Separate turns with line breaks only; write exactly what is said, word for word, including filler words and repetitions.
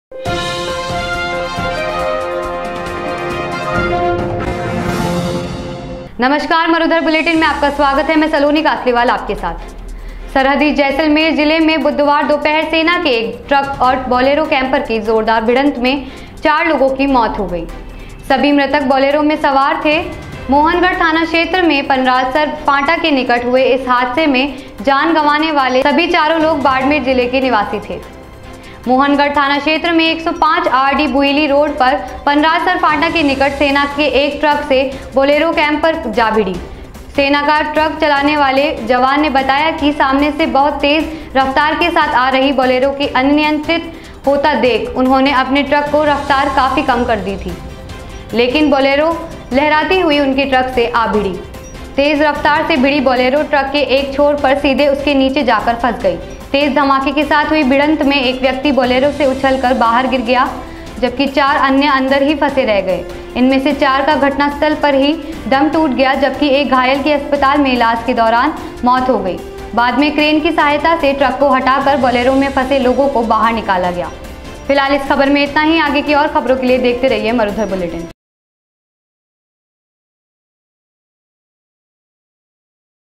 नमस्कार, मरुधर बुलेटिन में आपका स्वागत है। मैं सलोनी कासलीवाल आपके साथ। सरहदी जैसलमेर जिले में बुधवार दोपहर सेना के एक ट्रक और बोलेरो कैंपर की जोरदार भिड़ंत में चार लोगों की मौत हो गई। सभी मृतक बोलेरो में सवार थे। मोहनगढ़ थाना क्षेत्र में पनरासर फांटा के निकट हुए इस हादसे में जान गंवाने वाले सभी चारों लोग बाड़मेर जिले के निवासी थे। मोहनगढ़ थाना क्षेत्र में एक सौ पाँच आर डी बुईली रोड पर पनरासर फांटा के निकट सेना के एक ट्रक से बोलेरो कैंपर जा भिड़ी। सेना का ट्रक चलाने वाले जवान ने बताया कि सामने से बहुत तेज रफ्तार के साथ आ रही बोलेरो की अनियंत्रित होता देख उन्होंने अपने ट्रक को रफ्तार काफी कम कर दी थी, लेकिन बोलेरो लहराती हुई उनके ट्रक से आ भिड़ी। तेज रफ्तार से भिड़ी बोलेरो ट्रक के एक छोर पर सीधे उसके नीचे जाकर फंस गई। तेज धमाके के साथ हुई भिड़ंत में एक व्यक्ति बोलेरो से उछलकर बाहर गिर गया, जबकि चार अन्य अंदर ही फंसे रह गए। इनमें से चार का घटनास्थल पर ही दम टूट गया, जबकि एक घायल की अस्पताल में इलाज के दौरान मौत हो गई। बाद में क्रेन की सहायता से ट्रक को हटाकर बोलेरो में फंसे लोगों को बाहर निकाला गया। फिलहाल इस खबर में इतना ही। आगे की और खबरों के लिए देखते रहिए मरुधर बुलेटिन।